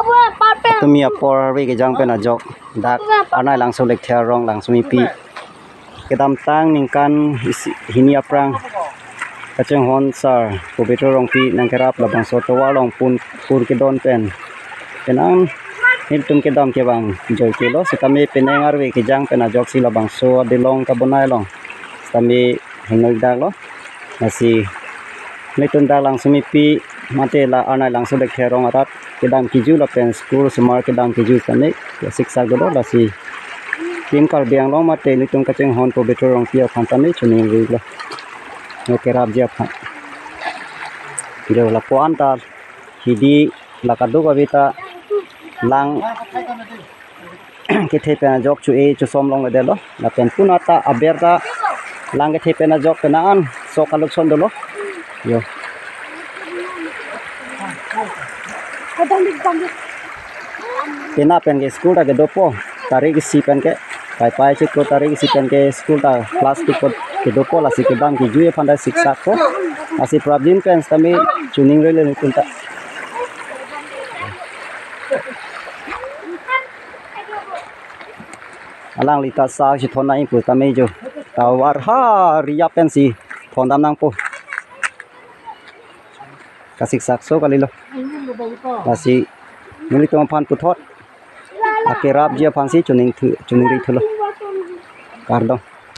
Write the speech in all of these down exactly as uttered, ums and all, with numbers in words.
Tumi apor ri ke jang pena jok dak anai langsung lek thia rong langsung ipi kedam tang ningkan hini aprang kaceng hon sar ko beto rong pi nang kerap labang so to walong pun pur ke don pen penang nil tum ke dam ke bang joy kilo sekami penengar wi ke jang pena jok si labang so de long ka bonai long kami hengoi dak lo nasi nitun dak langsung ipi mate la anai langsung lek thia rong arat kedam kiju la pen school semar kedam kiju kane siksa golo la si tim kar biang lo mate ni tung kacheng hon po beto rong pia phantani chuni ri lo no kerap dia pha kilo la po antar hidi la kadu kavita lang ke the pena jok chu e chu som long de lo la pen punata aberta lang ke the pena jok penaan so kaluk son do lo yo Pena pen ke school ta ke dopo tarik si pen ke pai pai chik ko tarik si pen ke school ta class ki ko ke dopo la si ke dam ki jue phanda siksa ko asi problem pen tami tuning re le kunta alang lita sa si thona in pu tami jo tawar ha riya pen si thon dam nang po kasik sak so kaliloasi nuli to phan pu thot akerap dia phansi chuning thu chuning ri thulo kardong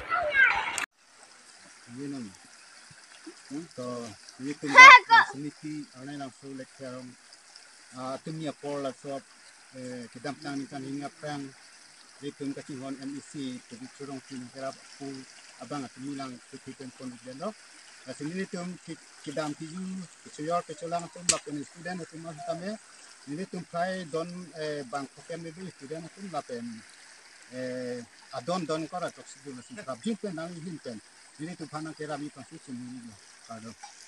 Yenam to yitum semiti anai langsung lekharong tumia por la so kedam tang ni kan hinga prang yitum kacing M E C to churong tin kerap pu abang atmilang tipen pon dendo asini tum kedam tiju chuyor ke cholang tum la pen student tum tame ini tum kai don bang pokem ni student tum la pen adon don kora tok sidul sin krab jimpen nang hinten ini tu phana kera mi pasi chini kado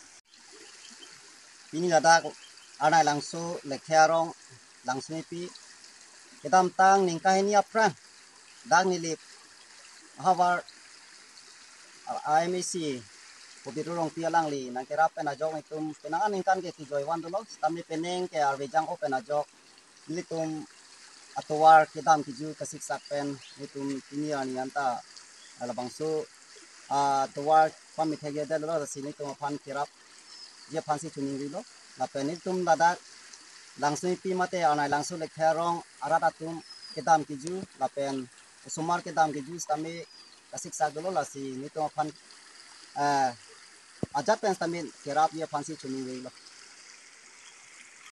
ini dada anai langsung lekhia rong langsung pi kedam tang ningkai ni apran dang ni lip hawar I M E C ko biru rong pia lang li nang kerap pena jok itum penangan ningkan ke kijoi wan dolo tami peneng ke arvejang open ajok litum atowar kedam kiju kasik sakpen litum ini ani anta alabangsu atowar pamit hege dalo la sini tum phan kerap je phansi tuning ri lo la penil tum dadak langsung pi mate anai langsung lek therong arat atum kedam kiju la pen sumar kedam kiju tami kasik sak dolo la si ni tum phan ajat pen tami kerap je phansi tuning ri lo